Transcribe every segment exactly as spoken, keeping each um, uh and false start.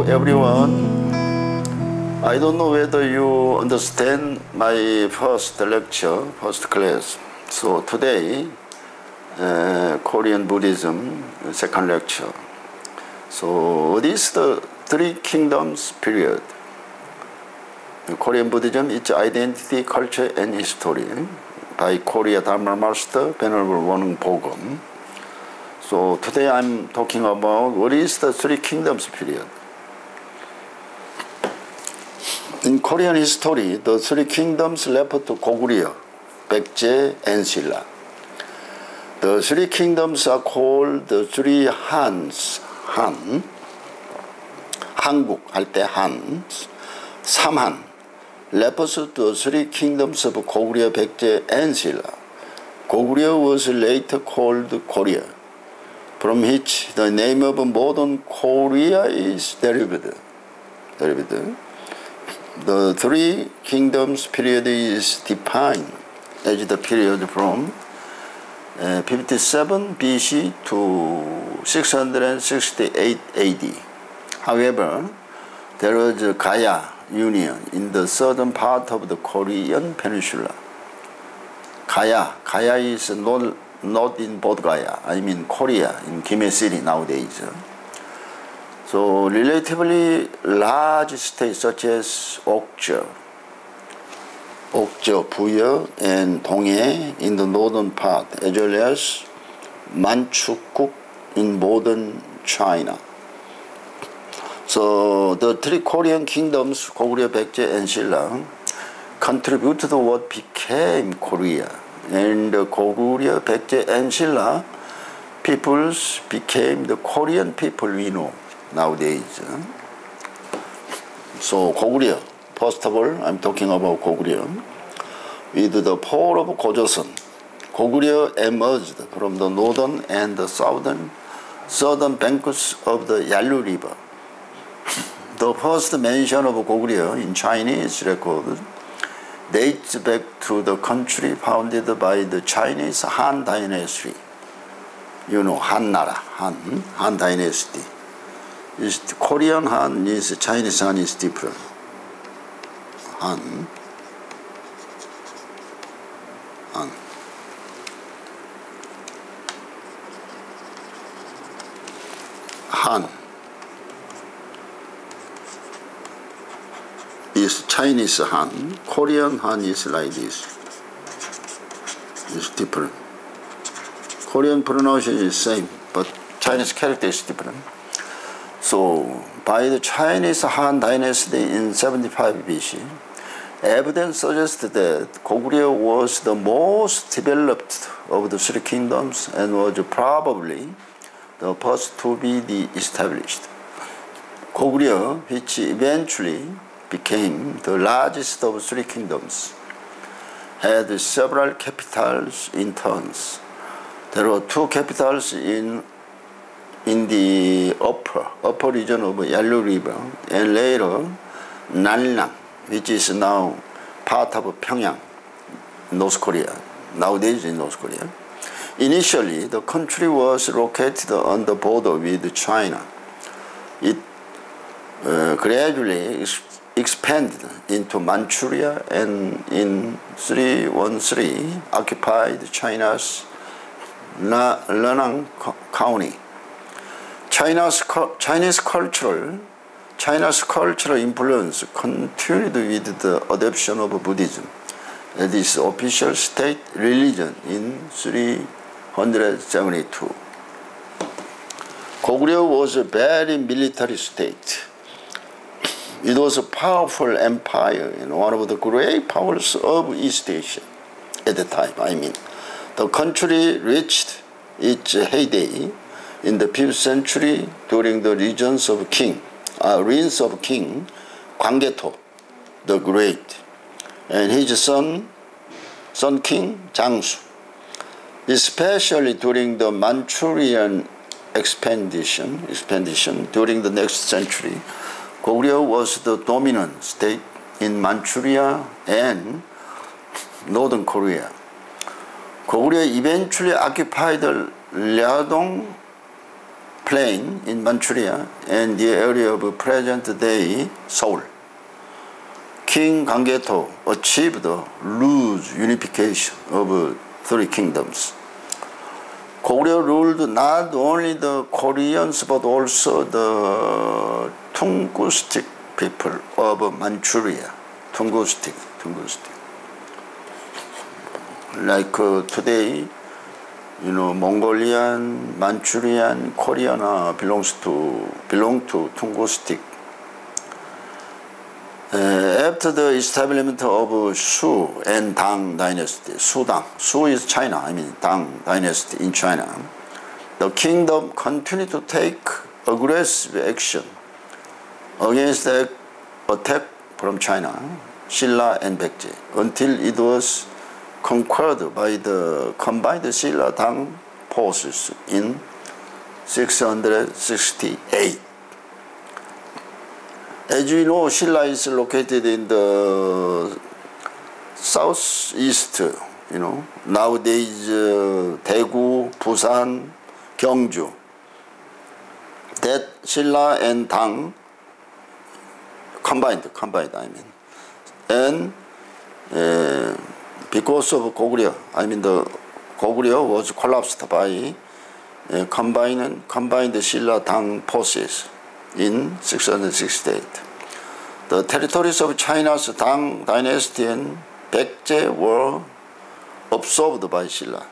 everyone. I don't know whether you understand my first lecture, first class. So today, uh, Korean Buddhism, second lecture. So what is the Three Kingdoms period? Korean Buddhism, its identity, culture, and history by Korea Dharma Master, Venerable Wonung Bogum. So today I'm talking about what is the Three Kingdoms period. In Korean history, the Three Kingdoms refer to Goguryeo, Baekje, and Silla. The Three Kingdoms are called the Three Hans, Han, 한국 할 때 Han, 삼한 refers to the Three Kingdoms of Goguryeo, Baekje, and Silla. Goguryeo was later called Korea, from which the name of modern Korea is derived. derived. The Three Kingdoms period is defined as the period from uh, fifty-seven B C to six hundred sixty-eight A D. However, there was a Gaya Union in the southern part of the Korean peninsula. Gaya, Gaya is not, not in Bodh Gaya, I mean Korea, in Gimhae City nowadays. So relatively large states such as Okje, Okje, Buye, and Donghae in the northern part, as well as Manchukuk in modern China. So the three Korean kingdoms, Goguryeo, Baekje, and Silla, contributed to what became Korea. And the Goguryeo, Baekje, and Silla peoples became the Korean people we know nowadays. So Goguryeo, first of all, I'm talking about Goguryeo. With the fall of Gojoseon, Goguryeo emerged from the northern and the southern, southern banks of the Yalu River. The first mention of Goguryeo in Chinese record dates back to the country founded by the Chinese Han Dynasty. You know, Han Nara, Han, Han Dynasty. Is Korean Han is Chinese Han is different. Han, Han. Han is Chinese Han. Korean Han is like this. It's different. Korean pronunciation is same, but Chinese character is different. So, by the Chinese Han Dynasty in seventy-five B C, evidence suggests that Goguryeo was the most developed of the three kingdoms and was probably the first to be established. Goguryeo, which eventually became the largest of three kingdoms, had several capitals in turns. There were two capitals in in the upper, upper region of Yalu River, and later Nalnam, which is now part of Pyongyang, North Korea, nowadays in North Korea. Initially, the country was located on the border with China. It uh, gradually ex expanded into Manchuria and in three thirteen occupied China's Lenang County. China's Chinese cultural China's cultural influence continued with the adoption of Buddhism as its official state religion in three seventy-two. Goguryeo was a very military state. It was a powerful empire and one of the great powers of East Asia at the time. I mean, the country reached its heyday in the fifth century during the reigns of King, uh, reigns of King Gwanggaeto the Great, and his son, son King Jangsu. Especially during the Manchurian expedition, expedition during the next century, Goguryeo was the dominant state in Manchuria and northern Korea. Goguryeo eventually occupied Liaodong plain in Manchuria and the area of present-day Seoul. King Ganggeto achieved loose unification of three kingdoms. Goguryeo ruled not only the Koreans but also the Tungustic people of Manchuria. Tungustic, Tungustic. Like uh, today, you know, Mongolian, Manchurian, Korean uh, belongs to belong to Tungustic. Uh, after the establishment of Shu and Tang dynasty, Shu Tang, Shu is China, I mean Tang dynasty in China, the kingdom continued to take aggressive action against the attack from China, Silla and Baekje, until it was conquered by the combined Silla-Tang forces in six hundred sixty-eight. As you know, Silla is located in the southeast, you know, nowadays uh, Daegu, Busan, Gyeongju. That Silla and Tang combined, combined, I mean. And uh, because of Goguryeo, I mean the Goguryeo was collapsed by uh, combined, combined Silla-Tang forces in six hundred sixty-eight. The territories of China's Tang dynasty and Baekje were absorbed by Silla.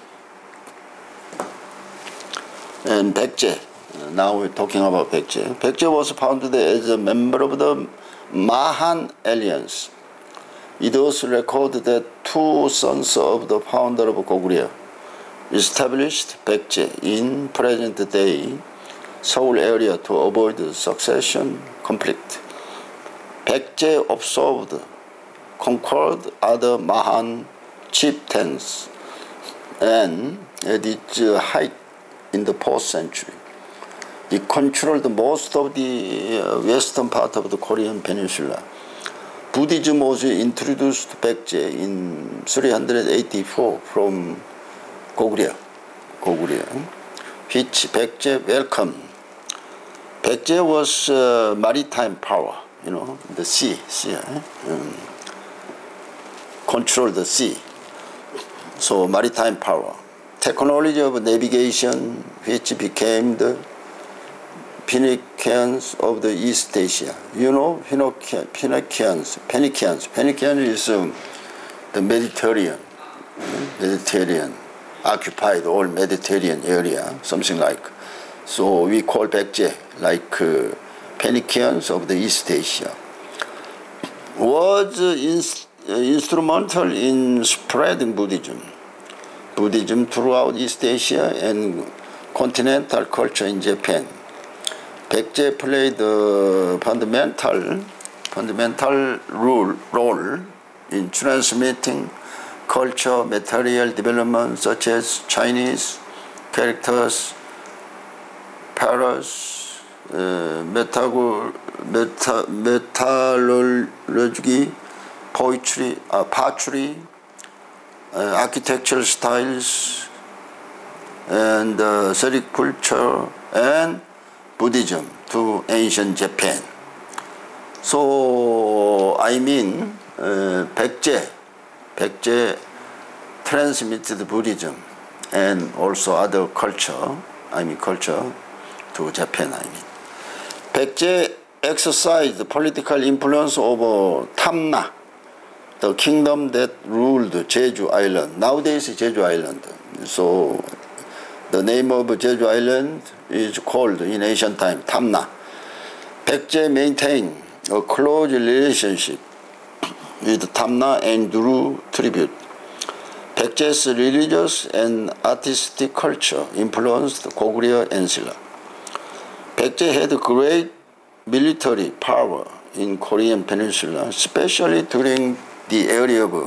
And Baekje, now we're talking about Baekje. Baekje was founded as a member of the Mahan Alliance. It was recorded that two sons of the founder of Goguryeo established Baekje in present-day Seoul area to avoid succession conflict. Baekje absorbed, conquered other Mahan chieftains, and at its height in the fourth century, it controlled most of the western part of the Korean peninsula. Buddhism was introduced to Baekje in three hundred eighty-four from Goguryeo, Goguryeo, which Baekje welcomed. Baekje was uh, maritime power, you know, the sea, sea eh? um, control the sea. So maritime power. Technology of navigation, which became the Phoenicians of the East Asia. You know, Phoenicians, Phoenicians, Phoenician is um, the Mediterranean, Mediterranean, occupied all Mediterranean area, something like. So we call Baekje like uh, Phoenicians of the East Asia. Was uh, ins uh, instrumental in spreading Buddhism. Buddhism throughout East Asia and continental culture in Japan. Baekje played a fundamental, fundamental role, role in transmitting culture, material development such as Chinese characters, parrots, uh, metago, meta, metallurgy, poetry, uh, pottery, uh, architectural styles, and uh, culture, and Buddhism to ancient Japan. So, I mean, uh, Baekje, Baekje transmitted Buddhism and also other culture, I mean culture, to Japan, I mean. Baekje exercised political influence over Tamna, the kingdom that ruled Jeju Island. Nowadays, Jeju Island. So, the name of Jeju Island is called in ancient time Tamna. Baekje maintained a close relationship with Tamna and drew tribute. Baekje's religious and artistic culture influenced Goguryeo and Silla. Baekje had great military power in Korean peninsula, especially during the area of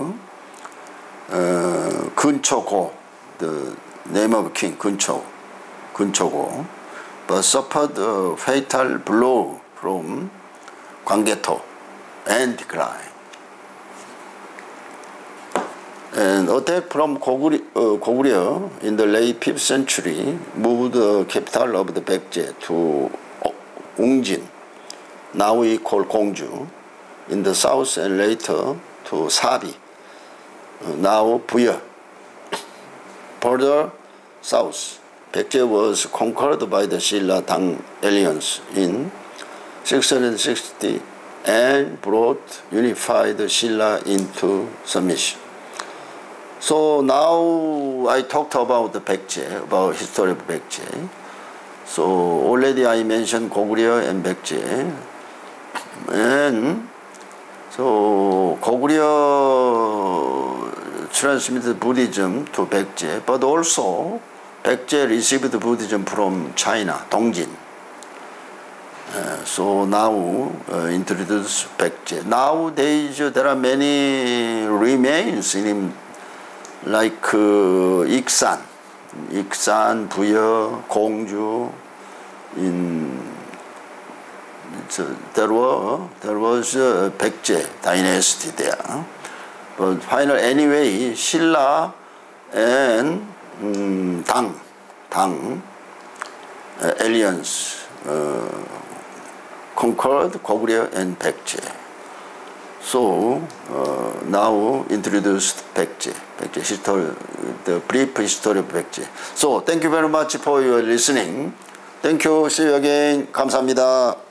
uh, Gunchogo, the name of king, Guncho, Gunchogo, but suffered a fatal blow from Ganggeto and declined. And attack from Goguryeo, uh, Goguryeo in the late fifth century moved the capital of the Baekje to Ungjin, now we call Gongju, in the south, and later to Sabi, uh, now Buye. Further south, Baekje was conquered by the Silla-Tang alliance in six hundred sixty and brought unified Silla into submission. So now I talked about the Baekje, about history of Baekje. So already I mentioned Goguryeo and Baekje. And so Goguryeo transmitted Buddhism to Baekje, but also Baekje received Buddhism from China, Dongjin. Uh, so now uh, introduce Baekje. Nowadays uh, there are many remains in like uh, Iksan, Iksan, Buye, Gongju. In uh, there were there was a Baekje dynasty there, but finally anyway Silla and um, Tang, Tang uh, alliance uh, conquered Goguryeo and Baekje. So uh, now introduced Baekje, Baekje history, the brief history of Baekje. So thank you very much for your listening. Thank you. See you again. 감사합니다.